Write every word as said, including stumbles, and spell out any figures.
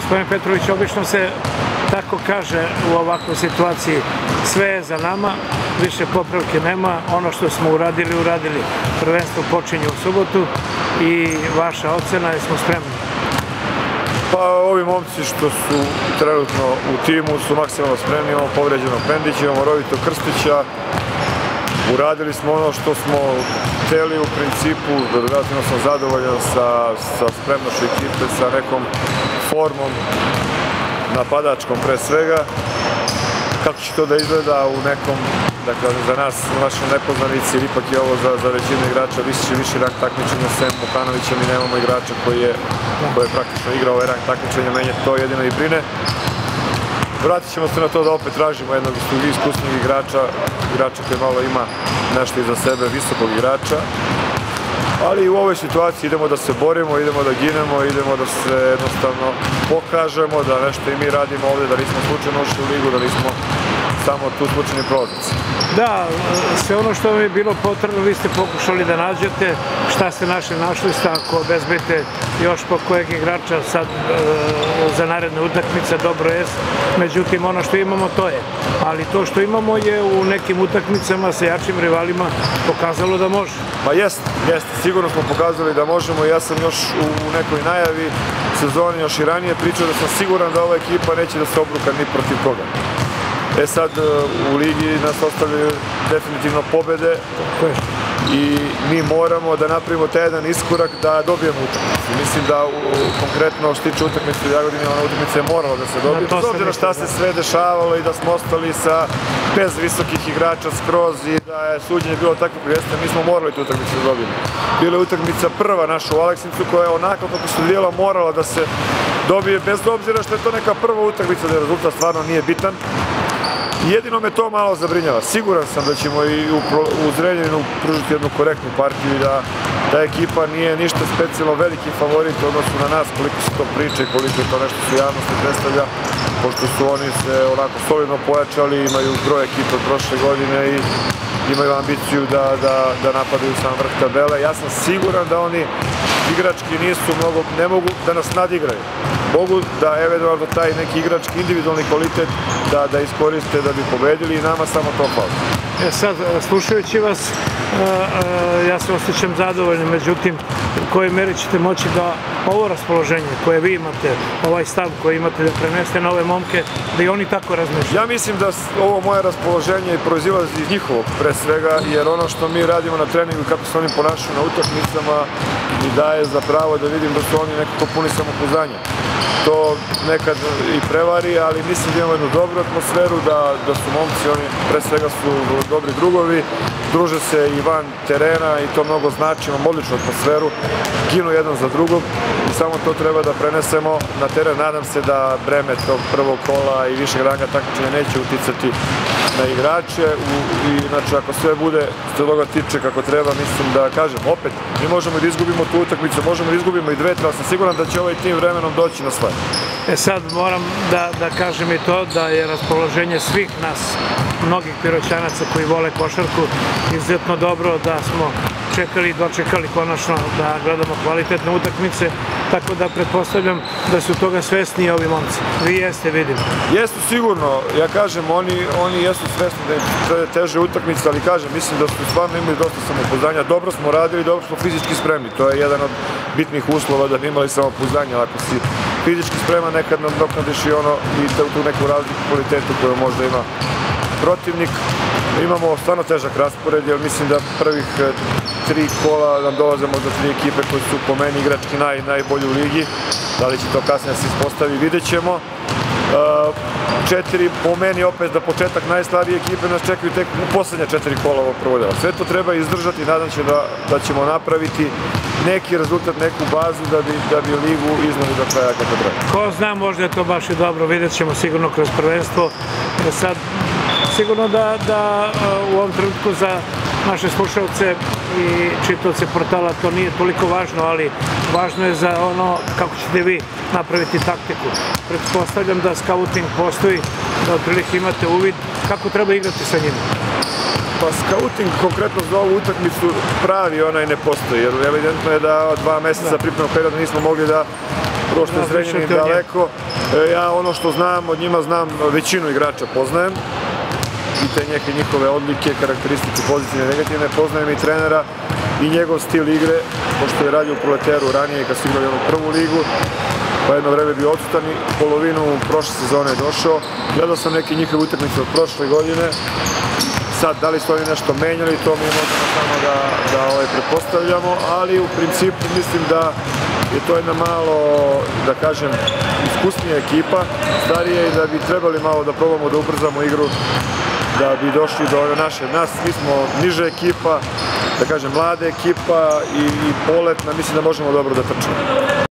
Gospodin Petrović, obično se tako kaže u ovakvoj situaciji, sve je za nama, više popravke nema, ono što smo uradili, uradili. Prvenstvo počinje u subotu i vaša ocena, jesmo spremni? Pa ovi momci što su trenutno u timu su maksimalno spremni, imamo povređenog Pendića, imamo Rovito Krstića. Uradili smo ono što smo hteli u principu, relativno sam zadovoljan sa, sa spremnošću ekipe, sa nekom formom napadačkom pre svega. Kako će to da izgleda u nekom, da kažem, za nas, u našoj nepoznanici, jer ipak je ovo za, za većinu igrača više više rang takmičenja, sem Bukanovića, mi nemamo igrača koji je, koji je praktično igrao ovaj rang takmičenja, meni to jedino i brine. Vratit ćemo se na to da opet tražimo jednog iskusnijeg igrača, igrača koji malo ima nešto iza sebe, visokog igrača. Ali u ovoj situaciji idemo da se borimo, idemo da ginemo, idemo da se jednostavno pokažemo da nešto i mi radimo ovdje, da nismo slučajno ušli u ligu, da nismo samo tu slučajni prolaznici. Da, sve ono što vam je bilo potrebno, vi ste pokušali da nađete, šta ste našli, našli ste, ako obezbedite još po kojeg igrača sad za naredne utakmice, dobro je, međutim ono što imamo to je, ali to što imamo je u nekim utakmicama sa jačim rivalima pokazalo da može. Pa jest, jest, sigurno smo pokazali da možemo i ja sam još u nekoj najavi sezoni još i ranije pričao da sam siguran da ova ekipa neće da se obruka ni protiv koga. E sad u ligi nas ostavljaju definitivno pobede i mi moramo da napravimo taj jedan iskorak da dobijemo utakmicu. Mislim da konkretno što tiče utakmice u Jagodini, ona utakmica je morala da se dobije. Bez obzira šta se sve dešavalo i da smo ostali sa bez visokih igrača skroz i da je suđenje bilo takvo kako jeste, mi smo morali tu utakmicu da dobijemo. Bila je utakmica prva naša u Aleksincu koja je onako kako se odvijela morala da se dobije, bez obzira što je to neka prva utakmica, da rezultat stvarno nije bitan. Jedino me to malo zabrinjava. Siguran sam da ćemo i u Zrenjaninu pružiti jednu korektnu partiju i da ta ekipa nije ništa specijalno veliki favorit u odnosu na nas, koliko se to priča i koliko je to nešto su javnosti predstavlja, pošto su oni se onako solidno pojačali, imaju broj ekipa od prošle godine i imaju ambiciju da, da, da napadaju sam vrh tabele. Ja sam siguran da oni igrački nisu mnogo, ne mogu da nas nadigraju. Mogu da eventualno taj neki igrački individualni kvalitet da, da iskoriste da bi pobedili i nama samo to fali. E sad, slušajući vas, ja se osjećam zadovoljno, međutim, u kojoj meri ćete moći da ovo raspoloženje koje vi imate, ovaj stav koji imate da prenesete na ove momke, da i oni tako razmišljaju? Ja mislim da ovo moje raspoloženje proizilazi iz njihovog pre svega, jer ono što mi radimo na treningu i kako se oni ponašaju na utakmicama mi daje za pravo da vidim da su oni nekako puni samopouzdanja. To nekad i prevari, ali mislim da imamo jednu dobru atmosferu, da, da su momci, oni pre svega su dobri drugovi, druže se i van terena i to mnogo znači, imamo odličnu atmosferu, ginu jedan za drugog i samo to treba da prenesemo na teren. Nadam se da breme tog prvog kola i višeg ranga takmičenja neće uticati na igrače i znači ako sve bude što toga tiče kako treba, mislim da kažem opet, mi možemo da izgubimo tu utakmicu, možemo da izgubimo i dve, ali sam siguran da će ovaj tim vremenom doći na svoje. E sad moram da, da kažem i to da je raspoloženje svih nas, mnogih Piroćanaca koji vole košarku, izuzetno dobro, da smo čekali i dočekali konačno da gledamo kvalitetne utakmice, tako da pretpostavljam da su toga svesni i ovi momci. Vi jeste, vidim. Jesu sigurno, ja kažem, oni, oni jesu svesni da je teže utakmice, ali kažem, mislim da su stvarno imali dosta samopouzdanja, dobro smo radili, dobro smo fizički spremni, to je jedan od bitnih uslova da bi imali samopouzdanja, ako si fizički spreman nekad nadoknadiš i ono i tu neku razliku kvalitetu koju možda ima protivnik. Imamo stvarno težak raspored, jer mislim da prvih tri kola nam dolaze možda tri ekipe koje su po meni igrački naj, najbolji u ligi. Da li će to kasnije da se ispostavi, vidjet ćemo. Četiri, po meni opet za početak najslabije ekipe nas čekaju tek u poslednja četiri kola ovog prvog dela. Sve to treba izdržati i nadam se da, da ćemo napraviti neki rezultat, neku bazu da bi, da bi ligu iznali do kraja kako treba. Ko zna, možda je to baš i dobro, vidjet ćemo sigurno kroz prvenstvo. Sad, sigurno da, da u ovom trenutku za naše slušalce i čitaoce portala to nije toliko važno, ali važno je za ono kako ćete vi napraviti taktiku. Pretpostavljam da scouting postoji, da otprilike imate uvid kako treba igrati sa njima. Pa scouting konkretno za ovu utakmicu pravi onaj ne postoji, jer evidentno je da dva meseca pripremnog perioda nismo mogli da prošli Zrenjanin daleko Ja ono što znam, od njima znam većinu igrača poznajem i te neke njihove odlike, karakteristike pozitivne i negativne, poznajem i trenera i njegov stil igre, pošto je radio u Proleteru ranije kad su igrali onu prvu ligu, pa jedno vreme bio odsutan i polovinu prošle sezone je došao. Gledao sam neke njihove utakmice od prošle godine. Sad, da li su oni nešto menjali, to mi možemo samo da, da ovaj, pretpostavljamo, ali u principu mislim da je to jedna malo, da kažem, iskusnija ekipa, starije i da bi trebali malo da probamo da ubrzamo igru, da bi došli do ove naše. Nas, mi smo niža ekipa, da kažem, mlada ekipa i, i poletna, mislim da možemo dobro da trčimo.